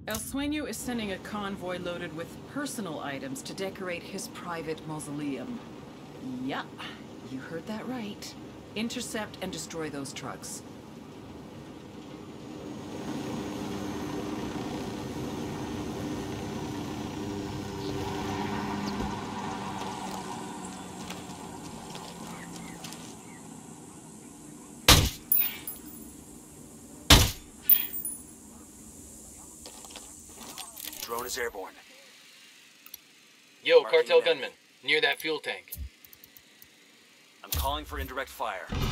El Sueno is sending a convoy loaded with personal items to decorate his private mausoleum. Yup, you heard that right. Intercept and destroy those trucks. Drone is airborne. Yo, cartel gunman, near that fuel tank. I'm calling for indirect fire.